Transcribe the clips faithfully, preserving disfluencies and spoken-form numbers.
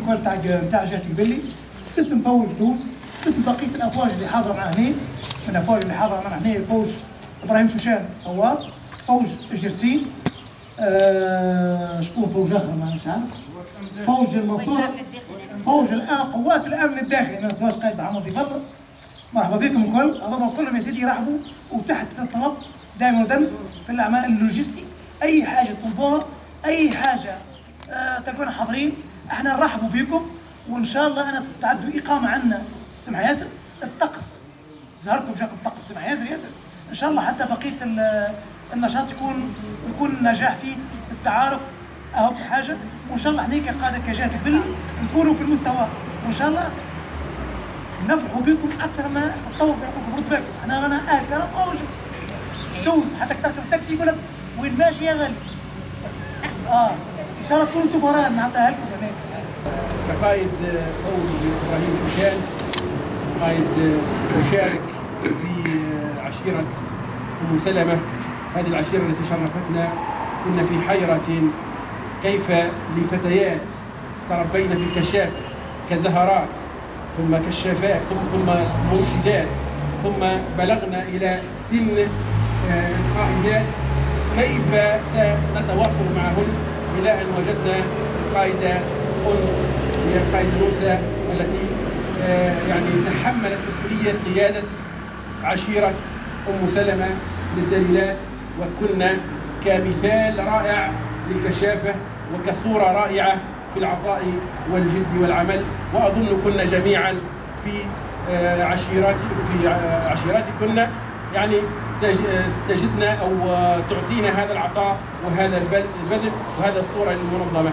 الكل تاع تاع جهه قبلي، باسم فوج دوز، باسم بقيه الافواج اللي حاضره معنا هنا، من الافواج اللي حاضره معنا هنا فوج ابراهيم شوشان ثوار، فوج الجرسين، آه شكون فوج اخر ما مش عارف، فوج المنصوره، فوج الان قوات الامن الداخلي، ما نسواش قائد محمد يفضل. مرحبا بكم الكل، هذوما كلهم يا سيدي يرحبوا وتحت طلب دائما ودن في الاعمال اللوجستي، اي حاجه تطلبوها، اي حاجه آه تكونوا حاضرين، احنا نرحبوا بكم، وان شاء الله انا تعدوا اقامه عندنا سمح ياسر، الطقس زهركم جاكم طقس سمح ياسر ياسر، ان شاء الله حتى بقيه النشاط يكون يكون نجاح فيه التعارف اهم حاجه، وان شاء الله احنا كقاده كجهه قبل نكونوا في المستوى، وان شاء الله نفرحوا بكم اكثر ما تصور في حقوقكم. برد بالكم احنا رانا اهل كرم موجود دوز، حتى تركب التاكسي يقول لك وين ماشي يا غالي. اه ان شاء الله تكونوا سفراء معناتها اهلكم هناك. كقائد فوج ابراهيم شوشان، قائد مشارك في عشيره ام سلمه، هذه العشيره التي شرفتنا، كنا في حيره كيف لفتيات تربينا في الكشافه كزهرات ثم كشافات ثم ثم مرشدات ثم بلغنا الى سن القائدات، كيف سنتواصل معهن الى ان وجدنا القائده انس، هي القائده موسى التي يعني تحملت مسؤوليه قياده عشيره ام سلمه للدليلات، وكنا كمثال رائع للكشافه وكصوره رائعه في العطاء والجد والعمل، واظن كنا جميعا في عشيرات في عشيراتكن يعني تجدنا او تعطينا هذا العطاء وهذا البذل وهذا الصوره المنظمه.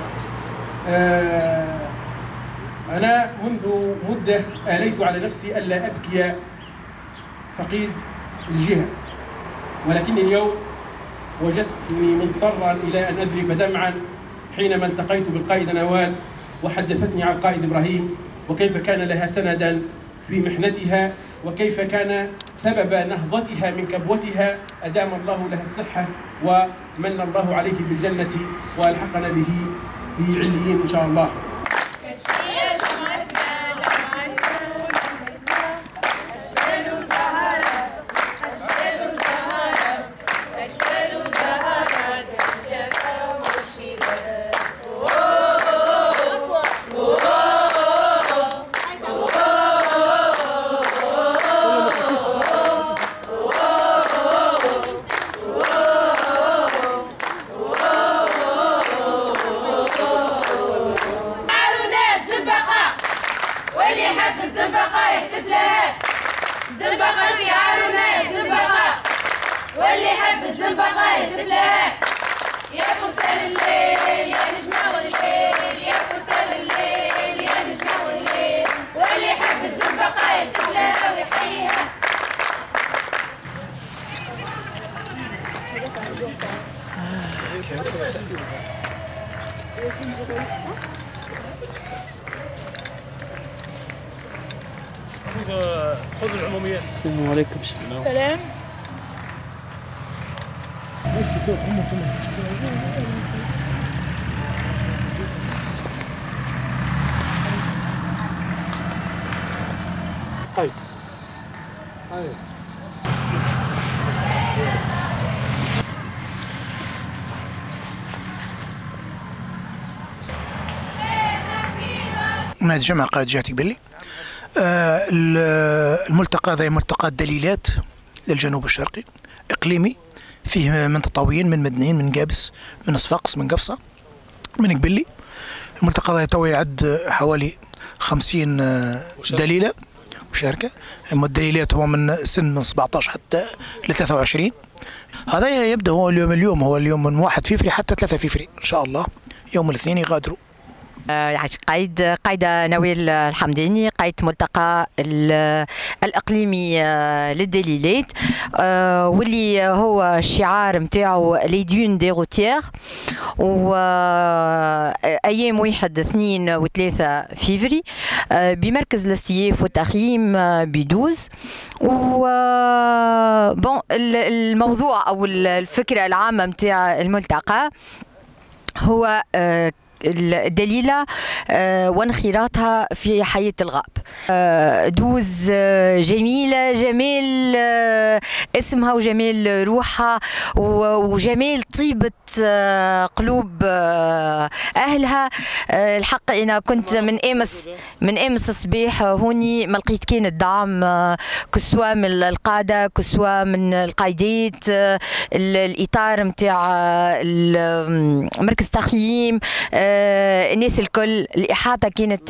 انا منذ مده آليت على نفسي الا ابكي فقيد الجهه، ولكني اليوم وجدتني مضطرا الى ان اذرف دمعا حينما التقيت بالقائده نوال وحدثتني عن القائد ابراهيم، وكيف كان لها سندا في محنتها، وكيف كان سبب نهضتها من كبوتها، ادام الله لها الصحه ومن الله عليه بالجنه والحقنا به في عليين ان شاء الله. واللي يحب الزنبقة يهتف لها، يا فرسان الليل يا نجمة والليل، يا فرسان الليل يا نجمة والليل، واللي يحب الزنبقة يهتف لها ويحييها. خذ العموميات. السلام عليكم. سلام. هاي هاي ما تجمع قائد جهة قبلي. آه الملتقى هذا ملتقى الدليلات للجنوب الشرقي اقليمي، فيه من تطاويين من مدنيين من قابس من صفاقس من قفصة من قبلي. الملتقى هذا تو يعد حوالي خمسين دليلة مشاركة. الدليلات هو من سن من سبعطاش حتى ل ثلاثة وعشرين. هذا يبدأ هو اليوم اليوم هو اليوم من واحد فيفري حتى ثلاثة فيفري إن شاء الله، يوم الاثنين يغادروا. يعيش قايد قايدة نويل الحمداني، قايد ملتقى الإقليمي للدليلات، واللي هو الشعار نتاعو لي دون دي روتيير، وأيام واحد اثنين وثلاثة فيفري بمركز الاستياف والتخييم بدوز. و بون الموضوع أو الفكرة العامة نتاع الملتقى هو الدليلة وانخراطها في حياة الغاب. دوز جميلة، جمال اسمها وجمال روحها وجمال طيبة قلوب أهلها. الحق أنا كنت من أمس من أمس الصباح هوني ما لقيت كان الدعم كسوا من القادة كسوا من القايدات، الإطار نتاع مركز تخييم، الناس الكل، الإحاطة كانت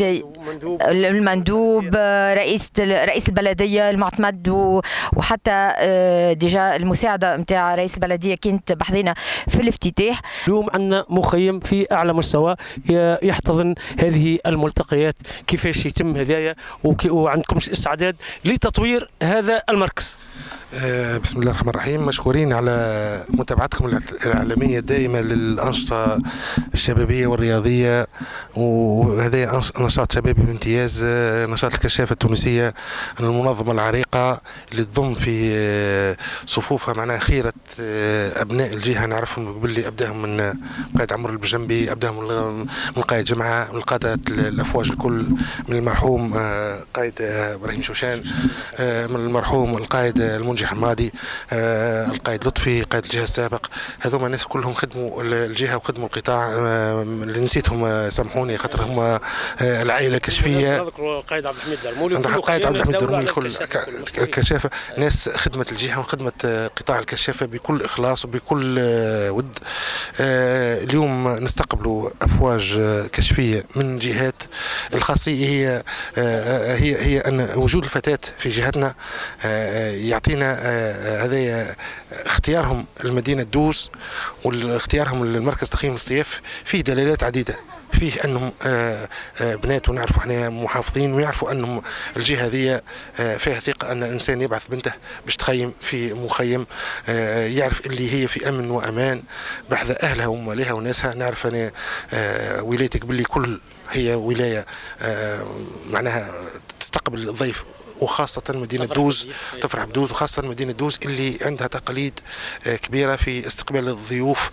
المندوب، رئيس رئيس البلدية المعتمد، وحتى ديجا المساعدة نتاع رئيس البلدية كانت بحذينا في الافتتاح. اليوم عندنا مخيم في أعلى مستوى يحتضن هذه الملتقيات. كيفاش يتم هدايا وعندكم استعداد لتطوير هذا المركز؟ بسم الله الرحمن الرحيم. مشكورين على متابعتكم الإعلامية الدائمة للأنشطة الشبابية والرياضية، وهذا نشاط شبابي بامتياز، نشاط الكشافة التونسية المنظمة العريقة اللي تضم في صفوفها معناها خيرة أبناء الجهة. نعرفهم باللي أبداهم من قائد عمرو البجنبي، أبداهم من قائد جمعة، من قادة الأفواج الكل، من المرحوم قائد إبراهيم شوشان، من المرحوم القائد المنجي حمادي، القائد لطفي قائد الجهه السابق. هذوما الناس كلهم خدموا الجهه وخدموا القطاع. اللي نسيتهم سامحوني خاطر هم العائله الكشفيه. نذكروا قائد عبد الحميد درمولي، قائد عبد الحميد درمولي الكل كشافه، ناس خدمت الجهه وخدمت قطاع الكشافه بكل اخلاص وبكل ود. اليوم نستقبلوا افواج كشفيه من جهات. الخاصيه هي هي هي ان وجود الفتاه في جهتنا يعطينا هذا اختيارهم المدينة دوز واختيارهم للمركز تخييم الاصطياف فيه دلالات عديدة. فيه انهم بنات ونعرفوا احنا محافظين ويعرفوا انهم الجهه هذه فيها ثقه ان الانسان يبعث بنته باش تخيم في مخيم يعرف اللي هي في امن وامان بحذا اهلها ومالها وناسها. نعرف انا ولايتك باللي كل هي ولايه معناها تستقبل الضيف، وخاصة مدينة دوز تفرح بدوز، وخاصة مدينة دوز اللي عندها تقاليد كبيرة في استقبال الضيوف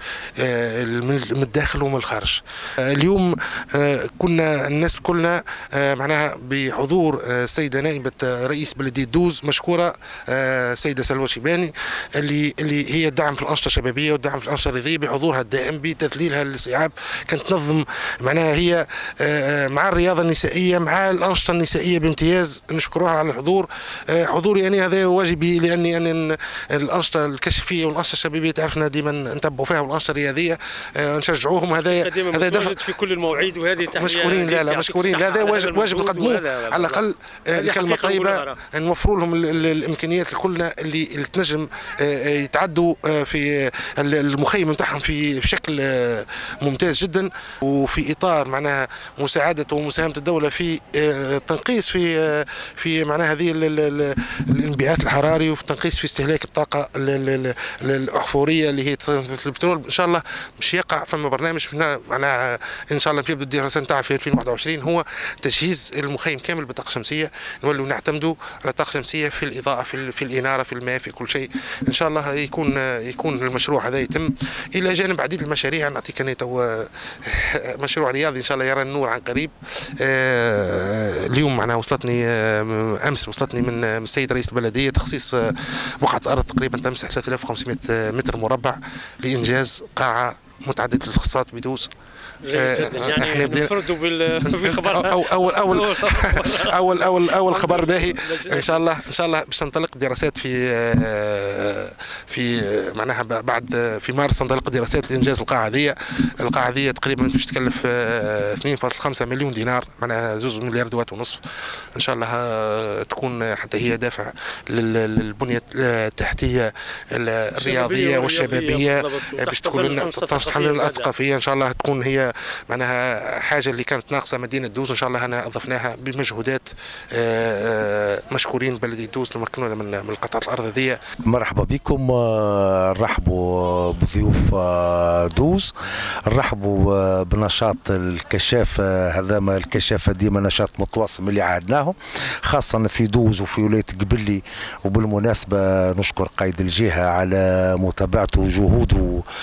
من الداخل ومن الخارج. اليوم كنا الناس كلنا معناها بحضور السيدة نائبة رئيس بلدية دوز مشكورة السيدة سلوى شيباني، اللي اللي هي الدعم في الأنشطة الشبابية والدعم في الأنشطة الرياضية بحضورها الدائم بتذليلها للاستيعاب. كانت تنظم معناها هي مع الرياضة النسائية مع الأنشطة النسائية بامتياز. نشكرها على الحضور. حضوري يعني هذا واجبي، لاني أن الانشطه الكشفيه والانشطه الشبابيه تعرفنا ديما نتبعوا فيها، والانشطه الرياضيه نشجعوهم. هذا هذا دفع في كل المواعيد، وهذه تحيه مشكورين. لا لا مشكورين، هذا واجب واجب نقدموه على الاقل. الكلمه طيبه نوفروا لهم الامكانيات كلنا اللي, اللي تنجم يتعدوا في المخيم نتاعهم في بشكل ممتاز جدا، وفي اطار معناها مساعده ومساهمه الدوله في تنقيص في في معناها هذه الانبعاث الحراري، وفي تنقيص في استهلاك الطاقه الاحفوريه اللي هي البترول. ان شاء الله باش يقع فما برنامج معناها ان شاء الله يبدا الدراسه نتاعها في ألفين وواحد وعشرين، هو تجهيز المخيم كامل بالطاقه الشمسيه. نولوا نعتمدوا على الطاقه الشمسيه في الاضاءه في, في الاناره في الماء في كل شيء. ان شاء الله يكون يكون المشروع هذا يتم الى جانب عديد المشاريع. نعطيك انا تو مشروع رياضي ان شاء الله يرى النور عن قريب. اليوم معناها وصلتني امس وصلتني من السيد رئيس البلديه تخصيص بقعه ارض تقريبا تمسح ثلاثة آلاف وخمسمائة متر مربع لانجاز قاعه متعدده الاختصاصات بدوز. يعني نفردوا بالخبر. أو أول أول أول أول أول خبر باهي إن شاء الله. إن شاء الله باش تنطلق دراسات في في معناها بعد في مارس تنطلق دراسات لإنجاز القاعة هذه. القاعة هذه تقريبا باش تكلف اثنين فاصلة خمسة مليون دينار، معناها زوز ملياردات ونصف. إن شاء الله تكون حتى هي دافع للبنية التحتية الرياضية والشبابية باش تكون لنا تحمل الثقافية. إن شاء الله تكون هي معناها حاجه اللي كانت ناقصه مدينه دوز. ان شاء الله انا اضفناها بمجهودات. مشكورين بلديه دوز تمكنونا من من قطعه الارض هذه. مرحبا بكم، نرحبوا بضيوف دوز، نرحبوا بنشاط الكشاف. هذا ما الكشافه ديما نشاط متواصل اللي عهدناه خاصه في دوز وفي ولايه قبلي. وبالمناسبه نشكر قائد الجهه على متابعته وجهوده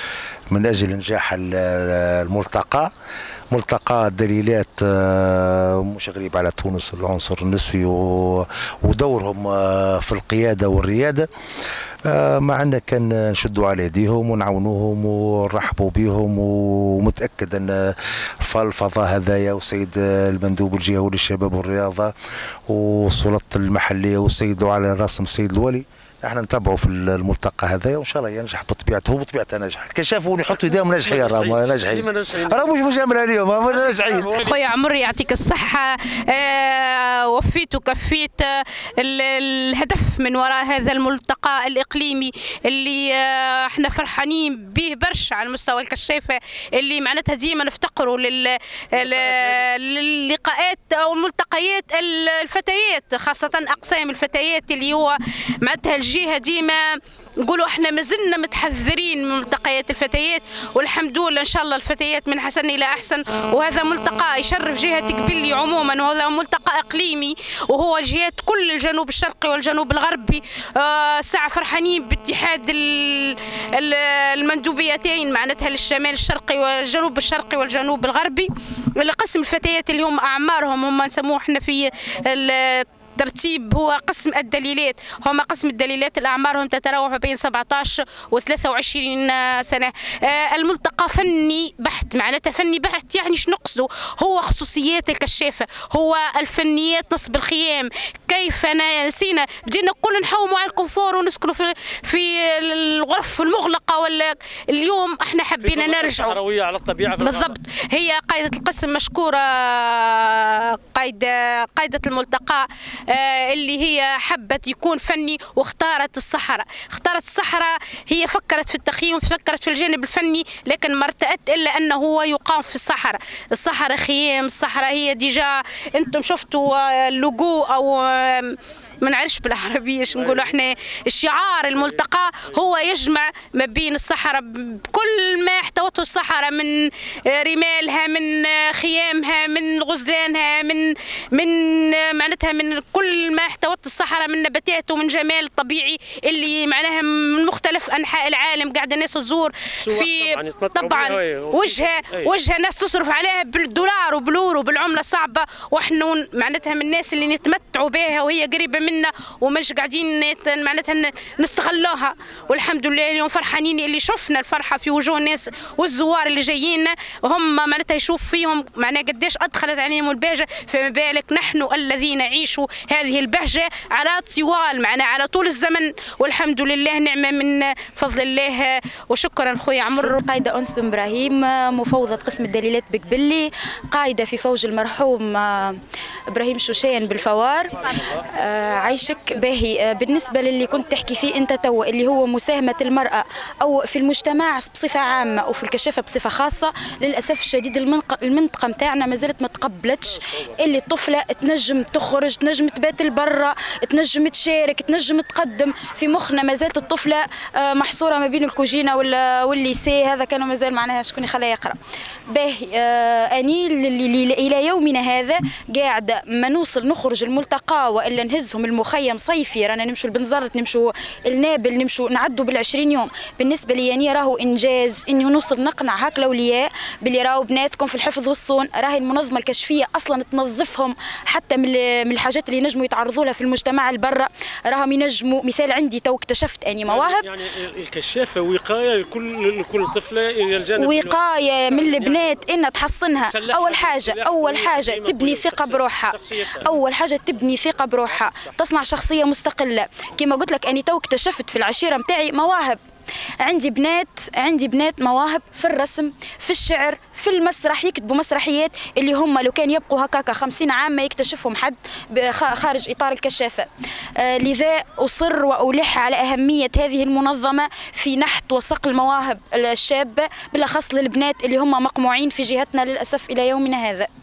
من أجل نجاح الملتقى. ملتقى دليلات مش غريب على تونس، العنصر النسوي ودورهم في القيادة والريادة. معنا كان نشدوا على يديهم ونعاونوهم ونرحبوا بهم، ومتأكد أن الفضاء هذايا والسيد المندوب الجهوي للشباب والرياضة والسلطات المحلية والسيد على راسهم السيد الولي، احنا نتابعوا في الملتقى هذا وان شاء الله ينجح بطبيعته. هو بطبيعته ناجح، كي شافوا يحطوا ايديهم ناجحين، راهم ناجحين، راهم مش مجامله اليوم، راهم ناجحين. خويا عمري يعطيك الصحه، آه وفيت وكفيت آه الهدف من وراء هذا الملتقى الاقليمي اللي آه احنا فرحانين به برشا على مستوى الكشافه، اللي معناتها ديما نفتقروا لل للقاءات او الملتقيات الفتيات، خاصه اقسام الفتيات اللي هو معناتها الجهه ديما نقولوا احنا مازلنا متحذرين من ملتقيات الفتيات، والحمد لله ان شاء الله الفتيات من حسن الى احسن. وهذا ملتقى يشرف جهه قبلي عموما، وهذا ملتقى اقليمي وهو جهات كل الجنوب الشرقي والجنوب الغربي. آه ساعه فرحانين باتحاد المندوبيتين معناتها للشمال الشرقي والجنوب الشرقي والجنوب الغربي. لقسم الفتيات اللي هم اعمارهم هم نسموه احنا في ترتيب هو قسم الدليلات، هما قسم الدليلات الأعمارهم تتراوح بين سبعطاش و ثلاثة وعشرين سنة. آه الملتقى فني بحت، معناتها فني بحت يعني شنو نقصده؟ هو خصوصيات الكشافة، هو الفنيات نصب الخيام، كيف نسينا بدينا كل نحوموا على الكونفور ونسكنوا في في الغرف المغلقة، ولا اليوم احنا حبينا نرجعوا على الطبيعة بالضبط. هي قائدة القسم مشكورة، قائدة قائدة الملتقى آه اللي هي حبت يكون فني واختارت الصحراء. اختارت الصحراء، هي فكرت في التخييم، فكرت في الجانب الفني، لكن ما ارتأت الا انه هو يقام في الصحراء. الصحراء خيام، الصحراء هي ديجا انتم شفتوا اللوجو او ما نعرفش بالعربيه شو نقولوا احنا، الشعار الملتقى هو يجمع ما بين الصحراء بكل ما احتوته الصحراء من رمالها، من خيامها، من غزلانها، من من معناتها من كل ما احتوته الصحراء من نباتات ومن جمال طبيعي اللي معناها من مختلف انحاء العالم قاعده الناس تزور في. طبعا وجهه وجهه ناس تصرف عليها بالدولار وبالورو بالعمله الصعبه، واحنا معناتها من الناس اللي نتمتعوا بها وهي قريبه منا ومش قاعدين معناتها نستغلوها. والحمد لله اليوم فرحانين اللي شفنا الفرحه في وجوه الناس والزوار اللي جايين، هم معناتها يشوف فيهم معناها قديش ادخلت عليهم البهجه، فما بالك نحن الذين نعيشوا هذه البهجه على طوال معنا على طول الزمن، والحمد لله نعمه من فضل الله. وشكرا خويا عمرو. قايده انس بن ابراهيم، مفوضه قسم الدليلات بقبلي، قايده في فوج المرحوم ابراهيم شوشان بالفوار. عايشك باهي. بالنسبه للي كنت تحكي فيه انت توا اللي هو مساهمه المراه او في المجتمع بصفه عامه وفي الكشافه بصفه خاصه، للاسف الشديد المنطقه نتاعنا ما زالت ما تقبلتش اللي الطفله تنجم تخرج، تنجم تبات لبرا، تنجم تشارك، تنجم تقدم. في مخنا ما زالت الطفله محصوره ما بين الكوجينه ولا والليسي، هذا كانوا مازال معناها شكون يخليها يقرا. باهي اني الى يومنا هذا قاعده ما نوصل نخرج الملتقى والا نهزهم المخيم صيفي، رانا نمشوا البنزرت، نمشوا النابل، نمشوا نعدوا بالعشرين يوم. بالنسبه لي يعني راهو انجاز اني نوصل نقنع هاك الاولياء باللي راهو بناتكم في الحفظ والصون، راهي المنظمه الكشفيه اصلا تنظفهم حتى من الحاجات اللي ينجموا يتعرضوا لها في المجتمع البرا، راهم ينجموا. مثال عندي تو اكتشفت اني مواهب، يعني الكشافه وقايه لكل لكل طفله الى الجانب وقايه من البنات ان تحصنها. اول حاجه اول حاجه تبني ثقه بروحها، اول حاجه تبني ثقه بروحها، تصنع شخصيه مستقله. كما قلت لك اني تو اكتشفت في العشيره نتاعي مواهب، عندي بنات عندي بنات مواهب في الرسم، في الشعر، في المسرح، يكتبوا مسرحيات اللي هم لو كان يبقوا هكاكا خمسين عام ما يكتشفهم حد خارج اطار الكشافه. آه لذا اصر والح على اهميه هذه المنظمه في نحت وصقل المواهب الشابه بالاخص للبنات اللي هم مقموعين في جهتنا للاسف الى يومنا هذا.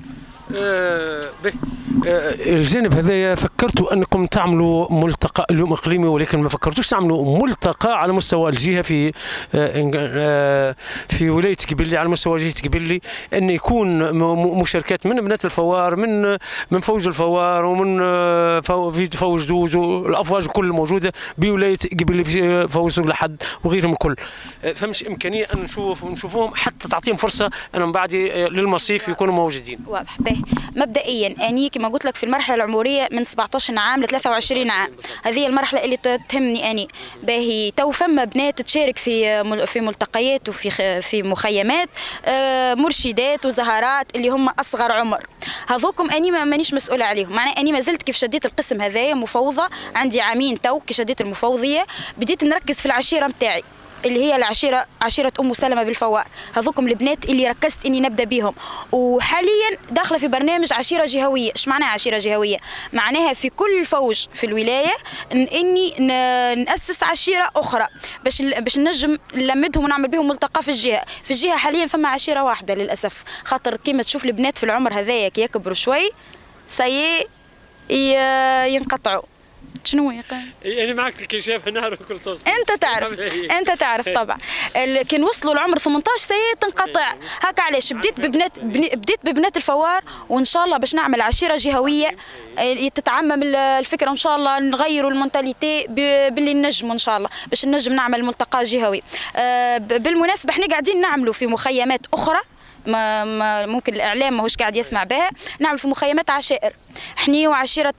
آه آه الجانب هذايا فكرتوا انكم تعملوا ملتقى اليوم اقليمي، ولكن ما فكرتوش تعملوا ملتقى على مستوى الجهه في آه آه في ولايه قبلي، على مستوى جهه قبلي، ان يكون مشاركات من بنات الفوار، من من فوج الفوار، ومن في فوج دوز والافواج كل موجوده بولايه قبلي، في فوج سوق لحد وغيرهم الكل. فمش امكانيه ان نشوف نشوفوهم حتى تعطيهم فرصه ان من بعد للمصيف يكونوا موجودين. واضح. باهي مبدئيا اني كما قلت لك في المرحله العمريه من سبعطاش عام ل ثلاثة وعشرين عام، هذه المرحله اللي تهمني اني. باهي تو فما بنات تشارك في في ملتقيات وفي في مخيمات، مرشدات وزهرات اللي هم اصغر عمر، هذوكم اني ما مانيش مسؤوله عليهم. معناها اني ما زلت كيف شديت القسم هذايا مفوضه، عندي عامين تو كي شديت المفوضيه بديت نركز في العشيره نتاعي اللي هي العشيره عشيره ام سلمه بالفوار. هذوكم البنات اللي ركزت اني نبدا بهم، وحاليا داخله في برنامج عشيره جهويه. ايش معناها عشيره جهويه؟ معناها في كل فوج في الولايه اني ناسس عشيره اخرى باش باش نجم نلمدهم ونعمل بهم ملتقى في الجهه. في الجهه حاليا فما عشيره واحده للاسف، خاطر كيما تشوف البنات في العمر هذايا كي يكبروا شوي سي ينقطعوا. شنو هي قال؟ يعني معك كي شايف نعرف كل توصل. انت تعرف انت تعرف طبعا كي نوصلوا العمر ثمنطاش سنه تنقطع. هكا علاش بديت ببنات بديت ببنات الفوار، وان شاء الله باش نعمل عشيره جهويه تتعمم الفكره ان شاء الله، نغيروا المونتاليتي باللي نجموا ان شاء الله باش نجم نعمل ملتقى جهوي. بالمناسبه احنا قاعدين نعملوا في مخيمات اخرى، ما, ما ممكن الاعلام ماهوش قاعد يسمع بها، نعمل في مخيمات عشائر احنا وعشيره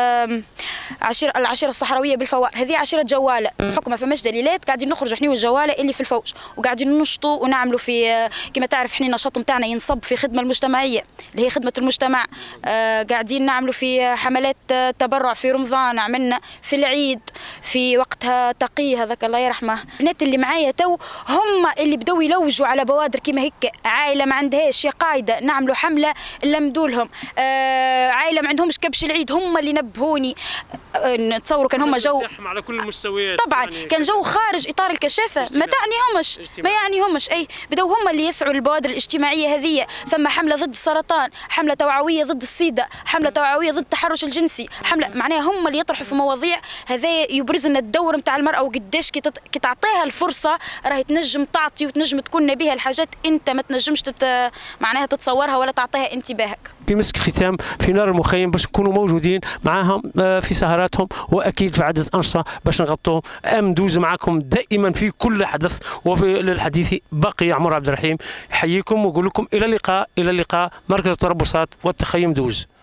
عشيره العشيره الصحراويه بالفوار. هذه عشيره جواله بحكم ما فماش دليلات، قاعدين نخرجوا احنا والجواله اللي في الفوج، وقاعدين ننشطوا ونعملوا في كما تعرف احنا النشاط نتاعنا ينصب في خدمه المجتمعيه اللي هي خدمه المجتمع. آه قاعدين نعملوا في حملات تبرع في رمضان، عملنا في العيد في وقتها تقي هذاك الله يرحمه. البنات اللي معايا تو هم اللي بداوا يلوجوا على بوادر كيما هيك، عائله ما عندهاش قاعده نعملوا حمله نلمدوا لهم، آه عائله ما عندهمش كبش العيد هم اللي نبهوني. نتصوروا كان هم جو على كل المستويات طبعا يعني كان جو خارج اطار الكشافه، ما تعنيهمش ما يعنيهمش اي بداو هم اللي يسعوا البوادر الاجتماعيه هذه. ثم حمله ضد السرطان، حمله توعويه ضد السيده، حمله توعويه ضد التحرش الجنسي، حمله معناها هم اللي يطرحوا في مواضيع هذا يبرز لنا الدور نتاع المراه، وقداش كي, تت... كي تعطيها الفرصه راهي تنجم تعطي وتنجم تكون نبيها الحاجات انت ما تنجمش تت... معناها تتصورها ولا تعطيها انتباهك. في مسك ختام في نار المخيم باش نكونوا موجودين معاهم في سهراتهم، واكيد في عدة انشطه باش نغطوهم. ندوز معكم دائما في كل حدث، وفي للحديث بقي عمر عبد الرحيم. حييكم واقول لكم الى اللقاء الى اللقاء. مركز التربصات والتخيم دوز.